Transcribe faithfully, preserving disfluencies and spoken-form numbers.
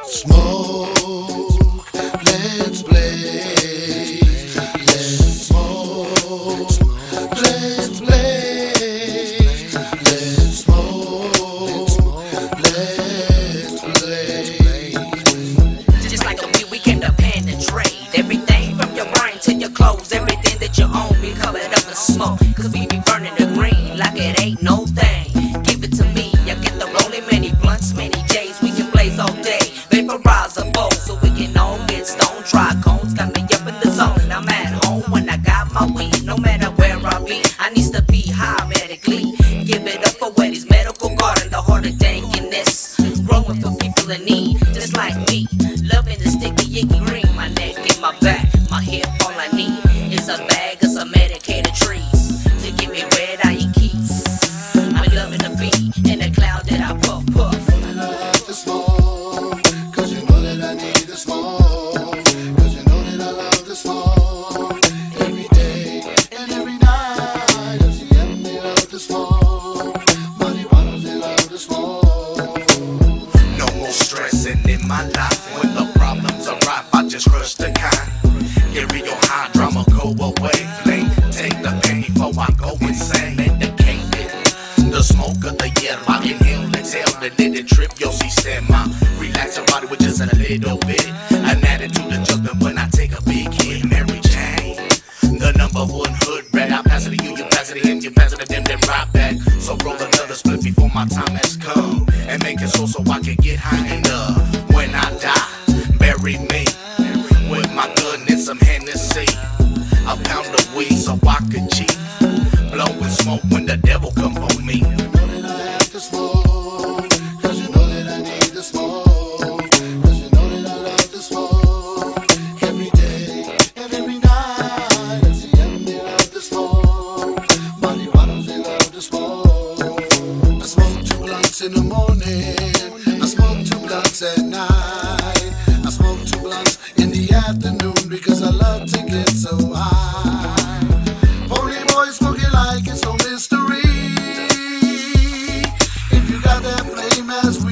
Smoke, let's play. Let's smoke, let's play. Let's smoke, let's play. Just like a wheel, we can depend and trade. Everything from your brain to your clothes, everything that you own, be covered up in smoke. Cause we be burning the green like it ain't no thing. Give it to me, I get the rolling, many blunts, many J's, we can blaze all day. Vaporize a bowl so we can all get stoned. Try cones, got me up in the zone. I'm at home when I got my weed. No matter where I be, I needs to be high medically. Give it up for Wetty's Medical Garden, the heart of dankiness. Growing for people in need, just like me. Loving the sticky icky green. My neck and my back, my hip, all I need is a bag of some medicated trees to get me red eye and keys. I'm loving the beat in the cloud that I puff puff. And I love to smoke, cause you know that I need to smoke. Cause you know that I love to smoke. Every day and every night, F C M they love to smoke. Marijuana they love to smoke. No more stressing in my life. When the problems arrive, I just crush the kind. Get real high, drama go away. Flame, take the penny before I go insane. Indicated the smoke of the year. I inhale, exhale, the little trip, yo, sistema. Relax your body with just a little bit. An attitude adjustment when I take a big hit. Mary Jane, the number one hood rat. I pass it to you, you pass it to him, you pass it to them, then right back. So roll another split before my time has come. And make it so so I can get high enough. When I die, bury me with my gun and some Hennessy. A pound of weed so I can cheat. Blowing smoke when the devil come for me. You know that I have to smoke, cause you know that I need to smoke. Cause you know that I love to smoke. Every day and every night, F C M they love to smoke. Marijuana they love to smoke. I smoke two blunts in the morning, I smoke two blunts at night. I smoke two blunts in the afternoon because I love to get so high. Pony boy smoking like it's no mystery. If you got that flame as